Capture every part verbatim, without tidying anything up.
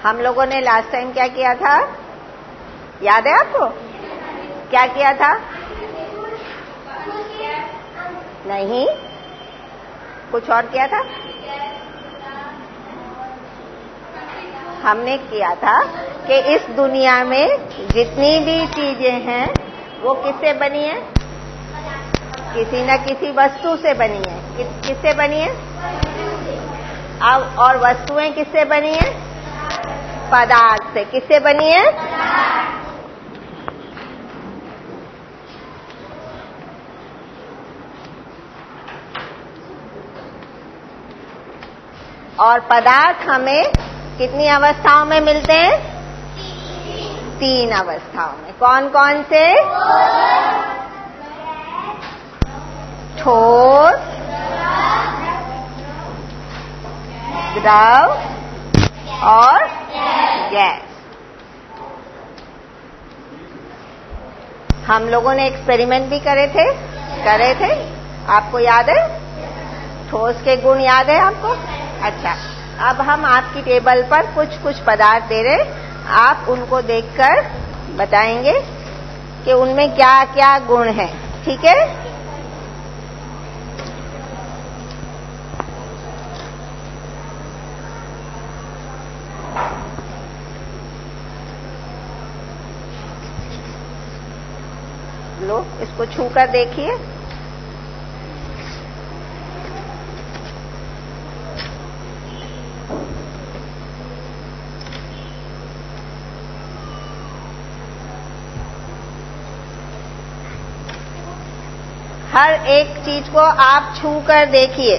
हम लोगों ने लास्ट टाइम क्या किया था, याद है आपको? क्या किया था? नहीं, कुछ और किया था। हमने किया था कि इस दुनिया में जितनी भी चीजें हैं वो किससे बनी है? किसी न किसी वस्तु से बनी है। कि, किससे बनी है? अब और वस्तुएं किससे बनी है? पदार्थ से। किससे बनी है? और पदार्थ हमें कितनी अवस्थाओं में मिलते हैं? तीन अवस्थाओं में। कौन कौन से? ठोस, द्रव और गैस। हम लोगों ने एक्सपेरिमेंट भी करे थे करे थे आपको याद है? ठोस के गुण याद है आपको? अच्छा, अब हम आपकी टेबल पर कुछ कुछ पदार्थ दे रहे, आप उनको देखकर बताएंगे कि उनमें क्या क्या गुण हैं। ठीक है? लो, इसको छू कर देखिए। हर एक चीज को आप छू कर देखिए।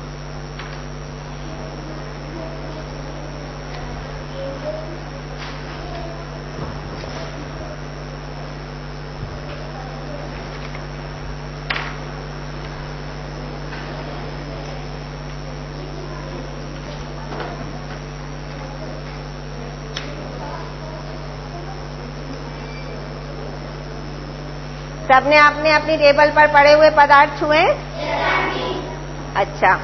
सबने आपने अपनी टेबल पर पड़े हुए पदार्थ छुए? अच्छा,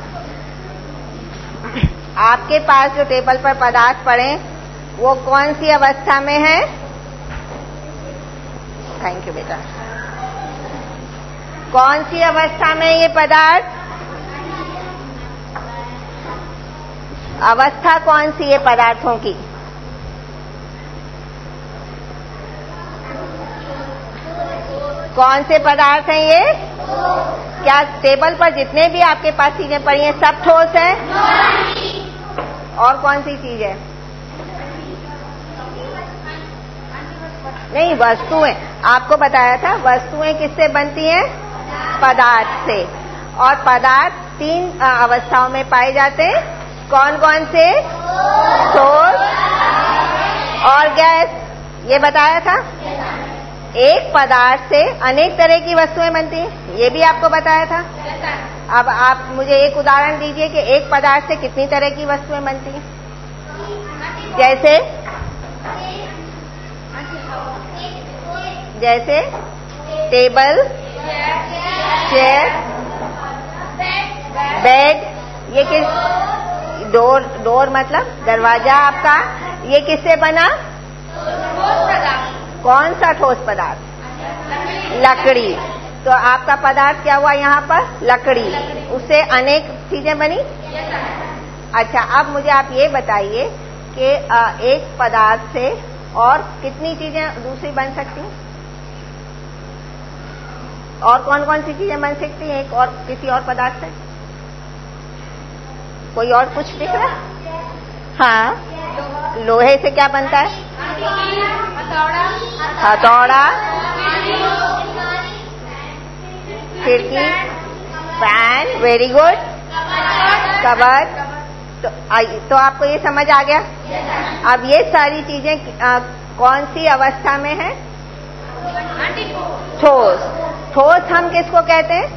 आपके पास जो टेबल पर पदार्थ पड़े वो कौन सी अवस्था में है? थैंक यू बेटा। कौन सी अवस्था में ये पदार्थ? अवस्था कौन सी है पदार्थों की? कौन से पदार्थ हैं ये? क्या टेबल पर जितने भी आपके पास चीजें पड़ी हैं सब ठोस है? और कौन सी चीज है? नहीं, वस्तुएं। आपको बताया था वस्तुएं किससे बनती हैं? पदार्थ से। और पदार्थ तीन अवस्थाओं में पाए जाते हैं। कौन कौन से? ठोस और गैस। ये बताया था। एक पदार्थ से अनेक तरह की वस्तुएं बनती हैं, ये भी आपको बताया था। अब आप मुझे एक उदाहरण दीजिए कि एक पदार्थ से कितनी तरह की वस्तुएं बनती हैं। जैसे जैसे टेबल, चेयर, बेड। ये किस? डोर। डोर मतलब दरवाजा आपका। ये किससे बना? कौन सा ठोस पदार्थ? लकड़ी। तो आपका पदार्थ क्या हुआ यहाँ पर? लकड़ी। उससे अनेक चीजें बनी। अच्छा, अब मुझे आप ये बताइए कि एक पदार्थ से और कितनी चीजें दूसरी बन सकती हैं? और कौन कौन सी चीजें बन सकती हैं एक और किसी और पदार्थ से? कोई और कुछ दिख रहा है? हाँ, लोहे से क्या बनता है? हथौड़ा, खिड़की, फैन। Very good. कबर्ड। तो, तो आपको ये समझ आ गया? अब ये सारी चीजें आ, कौन सी अवस्था में है? ठोस। ठोस हम किसको कहते हैं?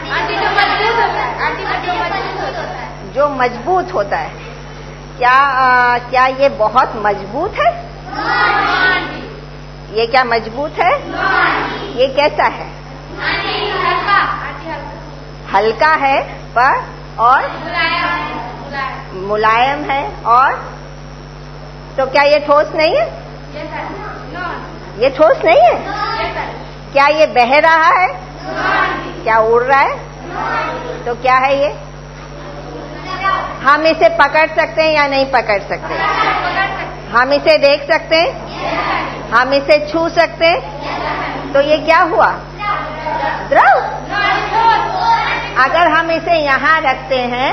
जो मजबूत होता है। क्या आ, क्या ये बहुत मजबूत है? ये क्या मजबूत है? ये कैसा है? हल्का है पर और मुलायम है और तो क्या ये ठोस नहीं है? ये ठोस नहीं है? क्या ये बह रहा है? क्या उड़ रहा है? तो क्या है ये? हम इसे पकड़ सकते हैं या नहीं पकड़ सकते? हम इसे देख सकते हैं? हम इसे छू सकते हैं? तो ये क्या हुआ? द्रव। अगर हम इसे यहाँ रखते हैं,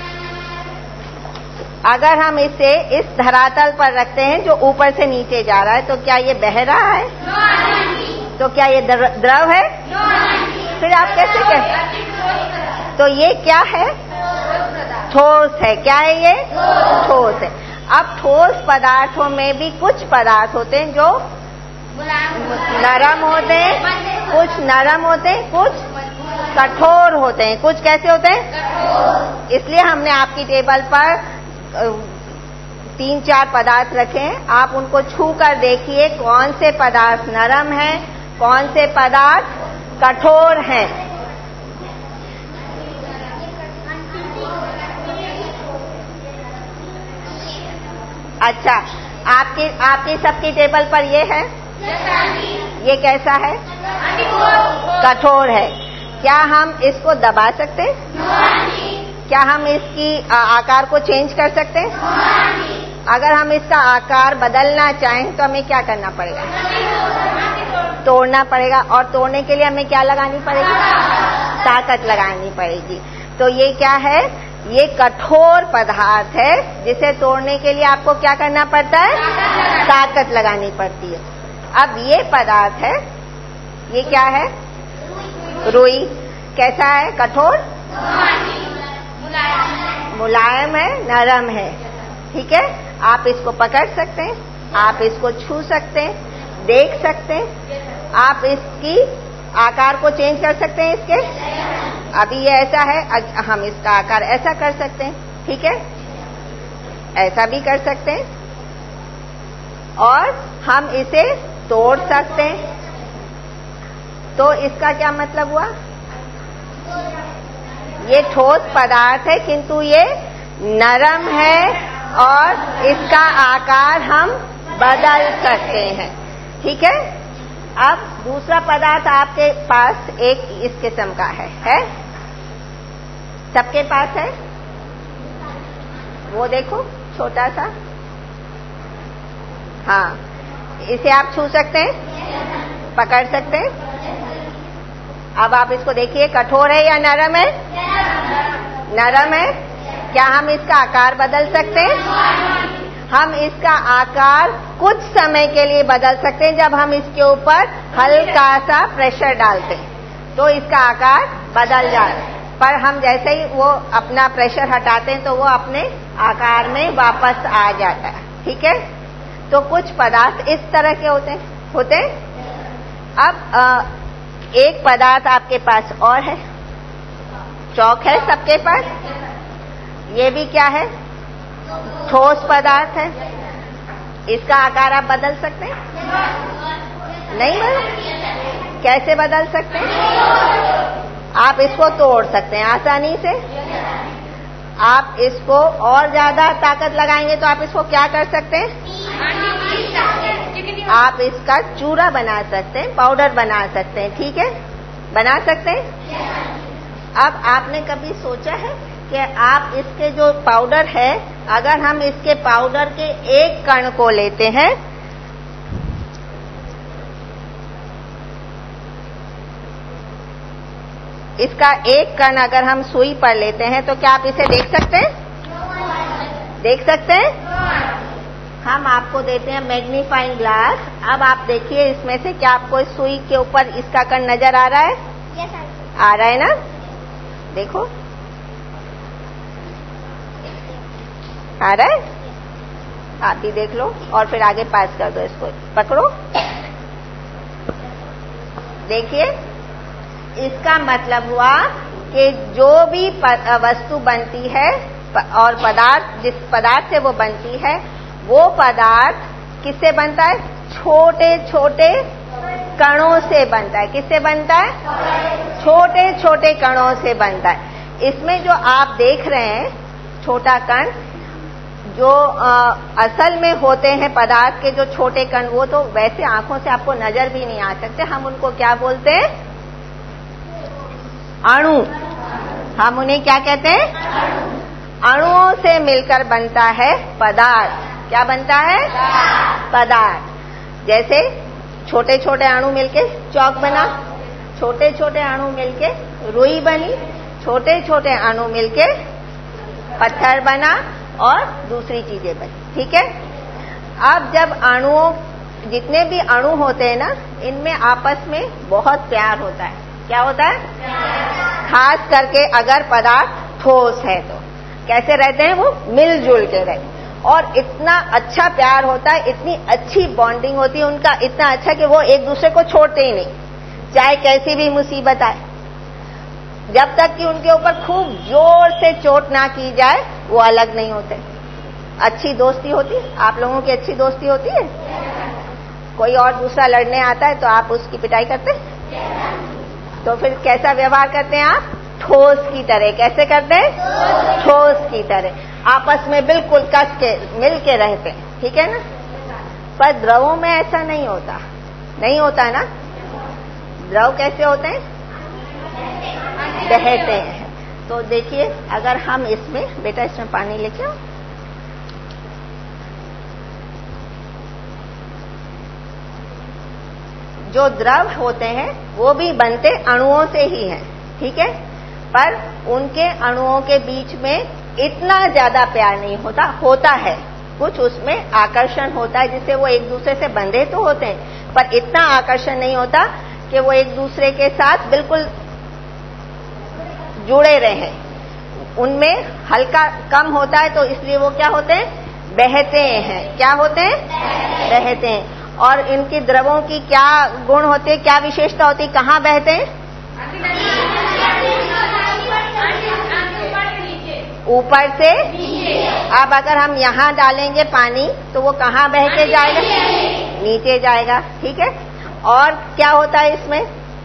अगर हम इसे इस धरातल पर रखते हैं जो ऊपर से नीचे जा रहा है, तो क्या ये बह रहा है? तो क्या ये द्रव है? फिर आप कैसे कहें? तो ये क्या है? ठोस है। क्या है ये? ठोस है। अब ठोस पदार्थों में भी कुछ पदार्थ होते हैं जो नरम होते हैं, कुछ नरम होते हैं, कुछ कठोर होते हैं। कुछ कैसे होते हैं? इसलिए हमने आपकी टेबल पर तीन चार पदार्थ रखे हैं। आप उनको छू कर देखिए कौन से पदार्थ नरम हैं, कौन से पदार्थ कठोर हैं। अच्छा, आपकी आपकी सबकी टेबल पर ये है? ये कैसा है? कठोर है। क्या हम इसको दबा सकते हैं? क्या हम इसकी आकार को चेंज कर सकते हैं? अगर हम इसका आकार बदलना चाहें तो हमें क्या करना पड़ेगा? तोड़ना पड़ेगा। और तोड़ने के लिए हमें क्या लगानी पड़ेगी? ताकत लगानी पड़ेगी। तो ये क्या है? ये कठोर पदार्थ है जिसे तोड़ने के लिए आपको क्या करना पड़ता है? ताकत लगानी पड़ती है। अब ये पदार्थ है, ये क्या है? रुई। कैसा है? कठोर? मुलायम है, नरम है। ठीक है, आप इसको पकड़ सकते हैं, आप इसको छू सकते हैं, देख सकते हैं, आप इसकी आकार को चेंज कर सकते हैं इसके। अभी ये ऐसा है, हम इसका आकार ऐसा कर सकते हैं। ठीक है, ऐसा भी कर सकते हैं, और हम इसे तोड़ सकते हैं। तो इसका क्या मतलब हुआ? ये ठोस पदार्थ है किंतु ये नरम है और इसका आकार हम बदल सकते हैं। ठीक है, अब दूसरा पदार्थ आपके पास एक इस किस्म का है, है? सबके पास है? वो देखो, छोटा सा। हाँ, इसे आप छू सकते हैं, पकड़ सकते हैं। अब आप इसको देखिए, कठोर है या नरम है? नरम है। क्या हम इसका आकार बदल सकते हैं? हम इसका आकार कुछ समय के लिए बदल सकते हैं। जब हम इसके ऊपर हल्का सा प्रेशर डालते हैं तो इसका आकार बदल जाता है, पर हम जैसे ही वो अपना प्रेशर हटाते हैं तो वो अपने आकार में वापस आ जाता है। ठीक है, तो कुछ पदार्थ इस तरह के होते हैं होते हैं। अब आ, एक पदार्थ आपके पास और है, चौक है सबके पास। ये भी क्या है? ठोस पदार्थ है। इसका आकार आप बदल सकते हैं? नहीं बदल। कैसे बदल सकते हैं? आप इसको तोड़ सकते हैं आसानी से। आप इसको और ज्यादा ताकत लगाएंगे तो आप इसको क्या कर सकते हैं? आप इसका चूरा बना सकते हैं, पाउडर बना सकते हैं। ठीक है, बना सकते हैं। अब आपने कभी सोचा है कि आप इसके जो पाउडर है, अगर हम इसके पाउडर के एक कण को लेते हैं, इसका एक कण अगर हम सुई पर लेते हैं तो क्या आप इसे देख सकते हैं? देख सकते हैं। हम आपको देते हैं मैग्नीफाइंग ग्लास। अब आप देखिए इसमें से क्या आपको इस सुई के ऊपर इसका कण नजर आ रहा है? yes, आ रहा है ना? देखो, आ रहा है? आप भी देख लो और फिर आगे पास कर दो। इसको पकड़ो, देखिए, इसका मतलब हुआ कि जो भी वस्तु बनती है और पदार्थ, जिस पदार्थ से वो बनती है, वो पदार्थ किससे बनता है? छोटे छोटे कणों से बनता है। किससे बनता है? छोटे छोटे कणों से बनता है। इसमें जो आप देख रहे हैं छोटा कण, जो आ, असल में होते हैं पदार्थ के जो छोटे कण, वो तो वैसे आंखों से आपको नजर भी नहीं आ सकते। हम उनको क्या बोलते हैं? अणु। हम उन्हें क्या कहते हैं? अणुओं से मिलकर बनता है पदार्थ। क्या बनता है? पदार्थ। जैसे छोटे छोटे अणु मिलके चौक बना, छोटे छोटे अणु मिलके रुई बनी, छोटे छोटे अणु मिलके पत्थर बना और दूसरी चीजें बनी। ठीक है। अब जब अणुओं, जितने भी अणु होते हैं ना, इनमें आपस में बहुत प्यार होता है। क्या होता है? खास करके अगर पदार्थ ठोस है तो कैसे रहते हैं वो? मिलजुल के रहते हैं। और इतना अच्छा प्यार होता है, इतनी अच्छी बॉन्डिंग होती है उनका, इतना अच्छा कि वो एक दूसरे को छोड़ते ही नहीं, चाहे कैसी भी मुसीबत आए। जब तक कि उनके ऊपर खूब जोर से चोट ना की जाए, वो अलग नहीं होते। अच्छी दोस्ती होती है। आप लोगों की अच्छी दोस्ती होती है? कोई और दूसरा लड़ने आता है तो आप उसकी पिटाई करते हैं? तो फिर कैसा व्यवहार करते हैं आप? ठोस की तरह। कैसे करते हैं? ठोस की तरह। आपस में बिल्कुल कस के मिल के रहते हैं। ठीक है ना? पर द्रवों में ऐसा नहीं होता। नहीं होता है ना? द्रव कैसे होते हैं? बहते हैं। तो देखिए, अगर हम इसमें, बेटा इसमें पानी लेके आओ। जो द्रव होते हैं वो भी बनते अणुओं से ही हैं। ठीक है। पर उनके अणुओं के बीच में इतना ज्यादा प्यार नहीं होता। होता है कुछ, उसमें आकर्षण होता है जिससे वो एक दूसरे से बंधे तो होते हैं, पर इतना आकर्षण नहीं होता कि वो एक दूसरे के साथ बिल्कुल जुड़े रहें। उनमें हल्का कम होता है, तो इसलिए वो क्या होते हैं? बहते हैं। क्या होते हैं? बहते हैं। और इनके द्रवों की क्या गुण होते हैं, क्या विशेषता होती है? कहाँ बहते हैं? ऊपर से। अब अगर हम यहाँ डालेंगे पानी तो वो कहाँ बह के जाएगा? नीचे जाएगा। ठीक है। और क्या होता है इसमें?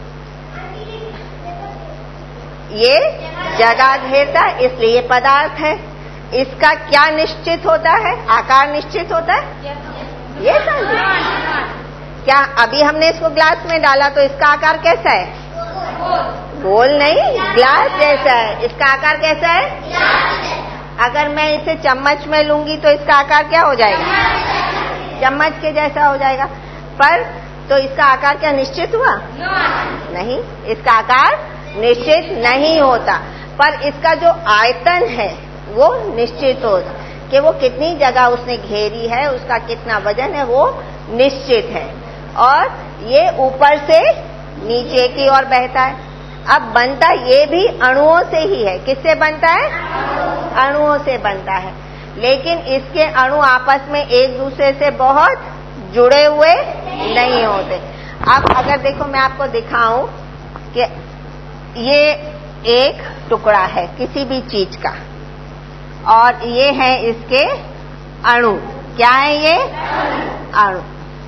ये जगह घेरता है, इसलिए ये पदार्थ है। इसका क्या निश्चित होता है? आकार निश्चित होता है। ये समझे? क्या अभी हमने इसको ग्लास में डाला तो इसका आकार कैसा है? गोल नहीं, ग्लास जैसा है। इसका आकार कैसा है? अगर मैं इसे चम्मच में लूंगी तो इसका आकार क्या हो जाएगा? चम्मच के जैसा हो जाएगा। पर तो इसका आकार क्या निश्चित हुआ? नहीं, इसका आकार निश्चित नहीं होता। पर इसका जो आयतन है वो निश्चित होता, कि वो कितनी जगह उसने घेरी है, उसका कितना वजन है, वो निश्चित है। और ये ऊपर से नीचे की ओर बहता है। अब बनता ये भी अणुओं से ही है। किससे बनता है? अणुओं से बनता है। लेकिन इसके अणु आपस में एक दूसरे से बहुत जुड़े हुए नहीं होते। अब अगर देखो, मैं आपको दिखाऊं कि ये एक टुकड़ा है किसी भी चीज का, और ये है इसके अणु। क्या है ये? अणु।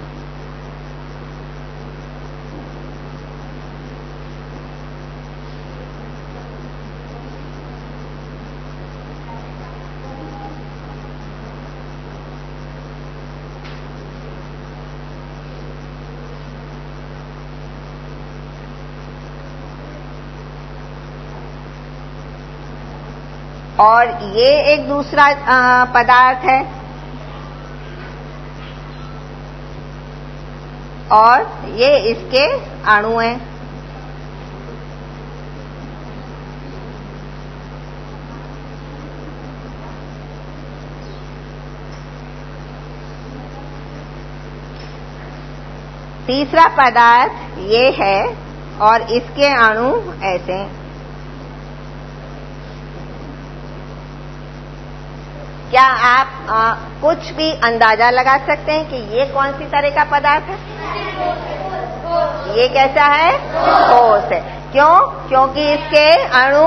और ये एक दूसरा आ, पदार्थ है, और ये इसके अणु हैं। तीसरा पदार्थ ये है, और इसके अणु ऐसे हैं। क्या आप आ, कुछ भी अंदाजा लगा सकते हैं कि ये कौन सी तरह का पदार्थ है? ये कैसा है? ठोस है। क्यों? क्योंकि इसके अणु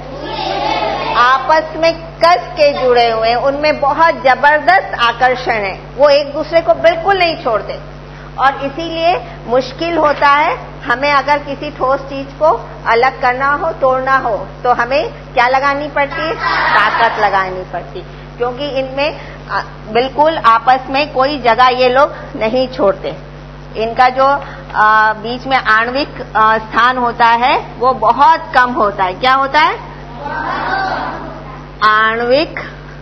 आपस में कस के जुड़े हुए हैं, उनमें बहुत जबरदस्त आकर्षण है, वो एक दूसरे को बिल्कुल नहीं छोड़ते। और इसीलिए मुश्किल होता है हमें, अगर किसी ठोस चीज को अलग करना हो, तोड़ना हो, तो हमें क्या लगानी पड़ती है? ताकत लगानी पड़ती, क्योंकि इनमें बिल्कुल आपस में कोई जगह ये लोग नहीं छोड़ते। इनका जो आ, बीच में आणविक स्थान होता है वो बहुत कम होता है। क्या होता है? आणविक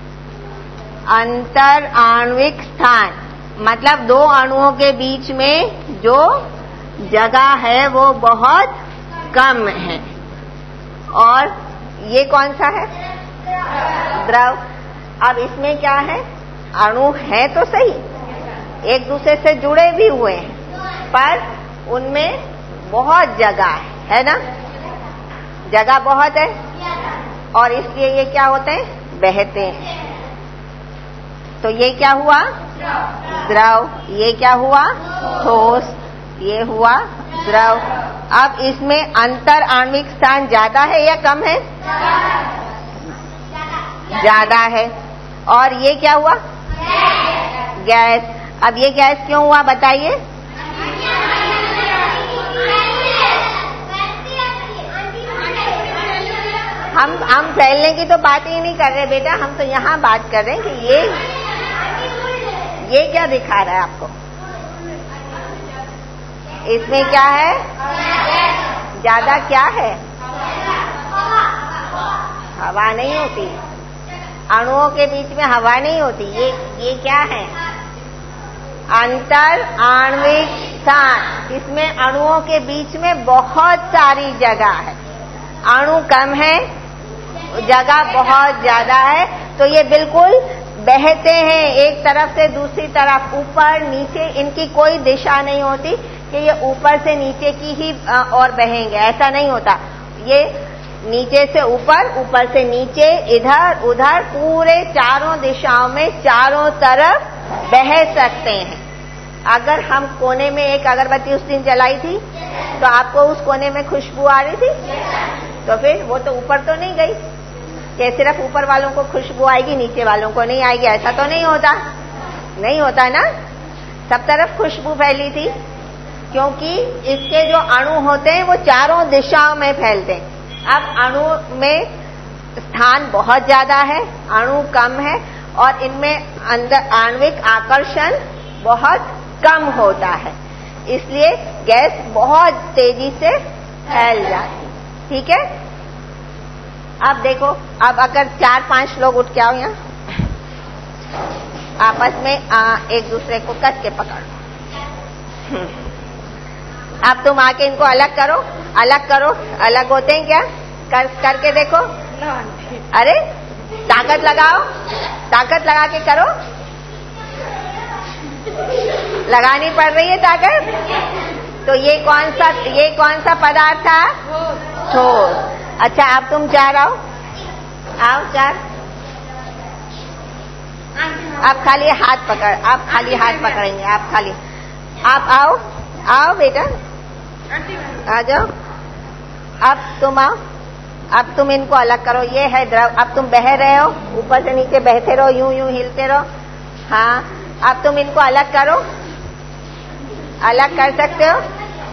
अंतर आणविक स्थान, मतलब दो अणुओं के बीच में जो जगह है वो बहुत कम है। और ये कौन सा है? द्रव। अब इसमें क्या है? अणु है तो सही, एक दूसरे से जुड़े भी हुए हैं, पर उनमें बहुत जगह है, है ना? जगह बहुत है और इसलिए ये क्या होते हैं? बहते हैं। तो ये क्या हुआ? द्रव। ये क्या हुआ? ठोस। ये हुआ द्रव। अब इसमें अंतर आणविक स्थान ज्यादा है या कम है? ज्यादा है। और ये क्या हुआ? गैस। अब ये गैस क्यों हुआ बताइए? हम हम फैलने की तो बात ही नहीं कर रहे बेटा, हम तो यहाँ बात कर रहे हैं कि ये ये क्या दिखा रहा है आपको? इसमें क्या है? ज्यादा क्या है? हवा नहीं होती, अणुओं के बीच में हवा नहीं होती। ये ये क्या है? अंतर आणविक स्थान। इसमें अणुओं के बीच में बहुत सारी जगह है। अणु कम है, जगह बहुत ज्यादा है, तो ये बिल्कुल बहते हैं एक तरफ से दूसरी तरफ, ऊपर नीचे। इनकी कोई दिशा नहीं होती कि ये ऊपर से नीचे की ही और बहेंगे, ऐसा नहीं होता। ये नीचे से ऊपर, ऊपर से नीचे, इधर उधर, पूरे चारों दिशाओं में चारों तरफ बह सकते हैं। अगर हम कोने में एक अगरबत्ती उस दिन जलाई थी तो आपको उस कोने में खुशबू आ रही थी, तो फिर वो तो ऊपर तो नहीं गई कि सिर्फ ऊपर वालों को खुशबू आएगी नीचे वालों को नहीं आएगी, ऐसा तो नहीं होता। नहीं होता ना, सब तरफ खुशबू फैली थी, क्योंकि इसके जो अणु होते हैं वो चारों दिशाओं में फैलते हैं। अब अणु में स्थान बहुत ज्यादा है, अणु कम है, और इनमें अंदर आणविक आकर्षण बहुत कम होता है, इसलिए गैस बहुत तेजी से फैल जाती। ठीक है? अब देखो, अब अगर चार पांच लोग उठ के आओ यहाँ, आपस में आ, एक दूसरे को कस के पकड़ो। अब तुम आके इनको अलग करो, अलग करो। अलग होते हैं क्या? कर करके देखो। अरे ताकत लगाओ, ताकत लगा के करो। लगानी पड़ रही है ताकत। तो ये कौन सा ये कौन सा पदार्थ था? ठोस। अच्छा, अब तुम चार आओ, आओ चार। आप खाली हाथ पकड़, आप खाली हाथ पकड़ेंगे, आप खाली, आप आओ, आओ बेटा, आ जाओ। अब तुम आओ, अब तुम इनको अलग करो। ये है द्रव। अब तुम बह रहे हो, ऊपर से नीचे बहते रहो, यूं यूं हिलते रहो। हाँ, अब तुम इनको अलग करो, अलग कर सकते हो,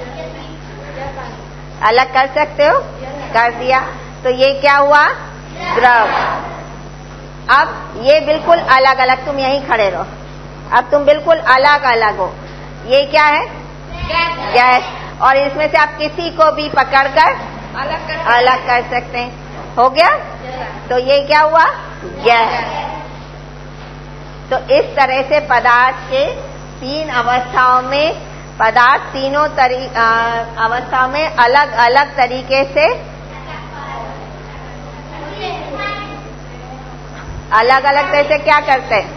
अलग कर सकते हो, कर दिया। तो ये क्या हुआ? द्रव। अब ये बिल्कुल अलग अलग, तुम यहीं खड़े रहो। अब तुम बिल्कुल अलग अलग हो। ये क्या है? गैस। और इसमें से आप किसी को भी पकड़कर अलग कर अलग कर सकते हैं। हो गया? तो ये क्या हुआ? गैस। तो इस तरह से पदार्थ के तीन अवस्थाओं में, पदार्थ तीनों तरी अवस्थाओं में अलग अलग तरीके से अलग अलग तरह से क्या करते हैं?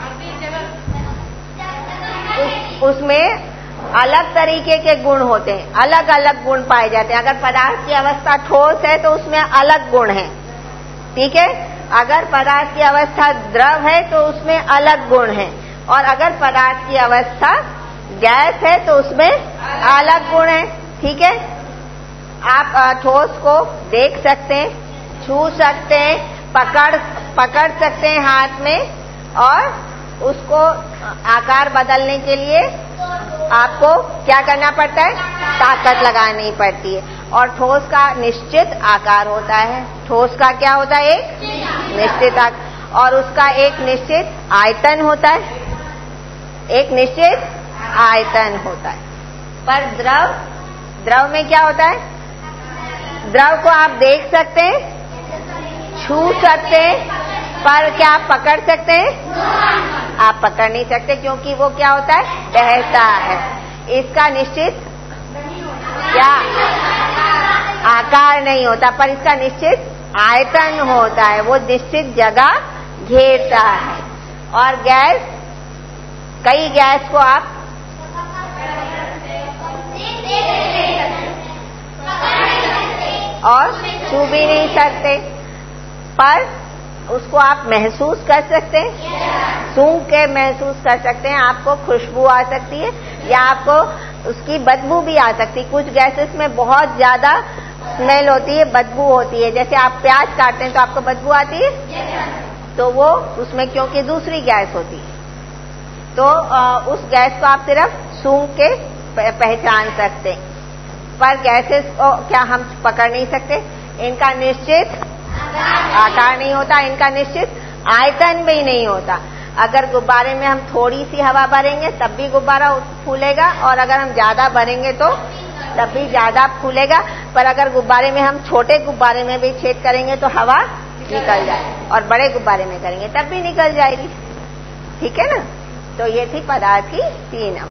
उस, उसमें अलग तरीके के गुण होते हैं, अलग अलग गुण पाए जाते हैं। अगर पदार्थ की अवस्था ठोस है तो उसमें अलग गुण है। ठीक है? अगर पदार्थ की अवस्था द्रव है तो उसमें अलग गुण है, और अगर पदार्थ की अवस्था गैस है तो उसमें अलग गुण है। ठीक है? आप ठोस को देख सकते हैं, छू सकते हैं, पकड़ पकड़ सकते हैं हाथ में, और उसको आकार बदलने के लिए आपको क्या करना पड़ता है? ताकत लगानी पड़ती है। और ठोस का निश्चित आकार होता है। ठोस का क्या होता है? एक निश्चित आकार। और उसका एक निश्चित आयतन होता है, एक निश्चित आयतन होता है। पर द्रव, द्रव में क्या होता है? द्रव को आप देख सकते हैं, छू सकते हैं, पर क्या आप पकड़ सकते हैं? आप पकड़ नहीं सकते, क्योंकि वो क्या होता है? बहता है। इसका निश्चित क्या आकार नहीं होता, पर इसका निश्चित आयतन होता है, वो निश्चित जगह घेरता है। और गैस, कई गैस को आप और छू भी नहीं सकते, पर उसको आप महसूस कर सकते हैं, सूंघ के महसूस कर सकते हैं। आपको खुशबू आ सकती है या आपको उसकी बदबू भी आ सकती है। कुछ गैसेस में बहुत ज्यादा स्मेल होती है, बदबू होती है। जैसे आप प्याज काटते हैं तो आपको बदबू आती है, तो वो उसमें क्योंकि दूसरी गैस होती है, तो आ, उस गैस को आप सिर्फ सूंघ के पहचान सकते हैं। पर गैसेस को क्या हम पकड़ नहीं सकते? इनका निश्चित आकार नहीं होता, इनका निश्चित आयतन भी नहीं होता। अगर गुब्बारे में हम थोड़ी सी हवा भरेंगे तब भी गुब्बारा फूलेगा, और अगर हम ज्यादा भरेंगे तो तब भी ज्यादा फूलेगा। पर अगर गुब्बारे में हम छोटे गुब्बारे में भी छेद करेंगे तो हवा निकल जाए, और बड़े गुब्बारे में करेंगे तब भी निकल जाएगी। ठीक है ना? तो ये थी पदार्थ की तीन